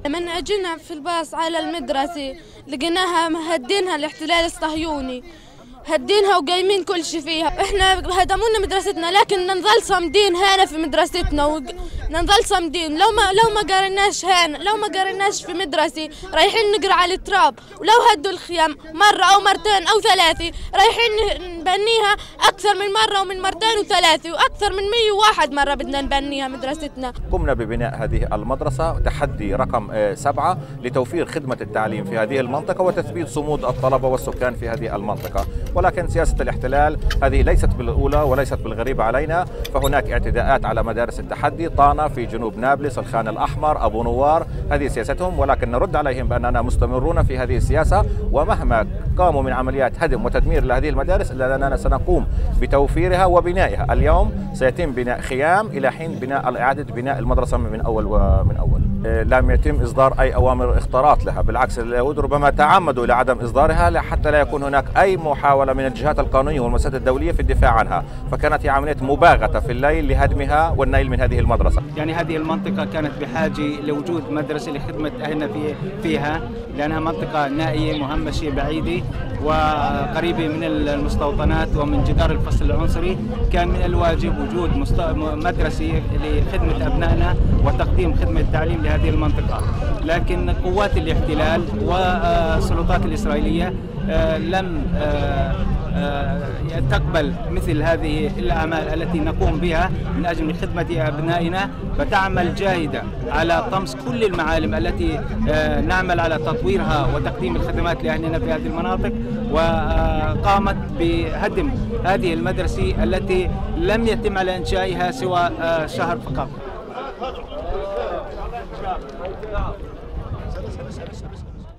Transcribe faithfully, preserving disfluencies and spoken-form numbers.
من أجينا في الباص على المدرسة لقيناها مهدينها الاحتلال الصهيوني، هدينها وقايمين كل شيء فيها. احنا هدمونا مدرستنا لكن نظل صامدين هنا في مدرستنا و... نظل صامدين. لو ما لو ما قرناش هنا، لو ما قرناش في مدرسة رايحين نقرا على التراب، ولو هدوا الخيام مرة أو مرتين أو ثلاثة رايحين نبنيها أكثر من مرة ومن مرتين وثلاثة وأكثر من مية وواحد مرة بدنا نبنيها مدرستنا. قمنا ببناء هذه المدرسة تحدي رقم سبعة لتوفير خدمة التعليم في هذه المنطقة وتثبيت صمود الطلبة والسكان في هذه المنطقة. ولكن سياسة الاحتلال هذه ليست بالأولى وليست بالغريبة علينا، فهناك اعتداءات على مدارس التحدي، طانا في جنوب نابلس، الخان الأحمر، أبو نوار، هذه سياستهم، ولكن نرد عليهم بأننا مستمرون في هذه السياسة، ومهما قاموا من عمليات هدم وتدمير لهذه المدارس إلا أننا سنقوم بتوفيرها وبنائها. اليوم سيتم بناء خيام إلى حين بناء إعادة بناء المدرسة من أول ومن أول. لم يتم إصدار أي أوامر اختراط لها، بالعكس اليهود ربما تعمدوا إلى عدم إصدارها حتى لا يكون هناك أي محاولة من الجهات القانونية والمؤسسات الدولية في الدفاع عنها، فكانت هي عملية مباغتة في الليل لهدمها والنيل من هذه المدرسة. يعني هذه المنطقة كانت بحاجة لوجود مدرسة لخدمة أهلنا فيها، لأنها منطقة نائية مهمشة بعيدة وقريبة من المستوطنات ومن جدار الفصل العنصري. كان من الواجب وجود مدرسة لخدمة أبنائنا وتقديم خدمة تعليم لهذه المنطقة، لكن قوات الاحتلال والسلطات الإسرائيلية لم تقبل مثل هذه الأعمال التي نقوم بها من أجل خدمة أبنائنا، فتعمل جاهدة على طمس كل المعالم التي نعمل على تطويرها وتقديم الخدمات لأهلنا في هذه المناطق، وقامت بهدم هذه المدرسة التي لم يتم على إنشائها سوى شهر فقط.